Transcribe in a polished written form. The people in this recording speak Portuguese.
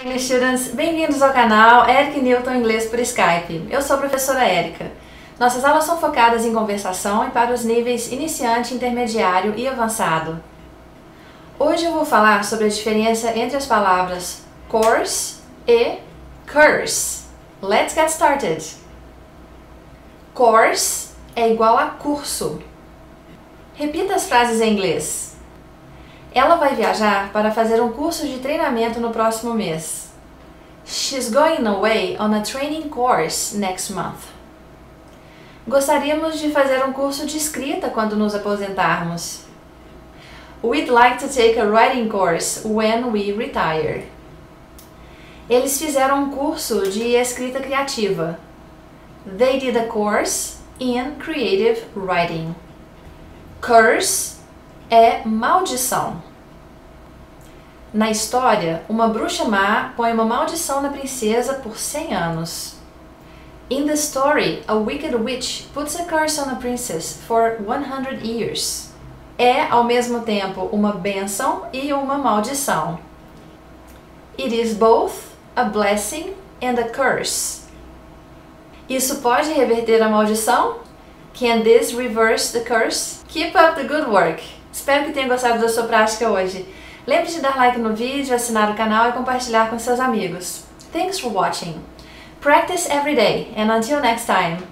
English students, bem-vindos ao canal Eric Newton Inglês por Skype. Eu sou a professora Érica. Nossas aulas são focadas em conversação e para os níveis iniciante, intermediário e avançado. Hoje eu vou falar sobre a diferença entre as palavras course e curse. Let's get started! Course é igual a curso. Repita as frases em inglês. Ela vai viajar para fazer um curso de treinamento no próximo mês. She's going away on a training course next month. Gostaríamos de fazer um curso de escrita quando nos aposentarmos. We'd like to take a writing course when we retire. Eles fizeram um curso de escrita criativa. They did a course in creative writing. Curse é maldição. Na história, uma bruxa má põe uma maldição na princesa por 100 anos. In the story, a wicked witch puts a curse on a princess for 100 years. É, ao mesmo tempo, uma bênção e uma maldição. It is both a blessing and a curse. Isso pode reverter a maldição? Can this reverse the curse? Keep up the good work! Espero que tenha gostado da sua prática hoje. Lembre-se de dar like no vídeo, assinar o canal e compartilhar com seus amigos. Thanks for watching. Practice every day and until next time.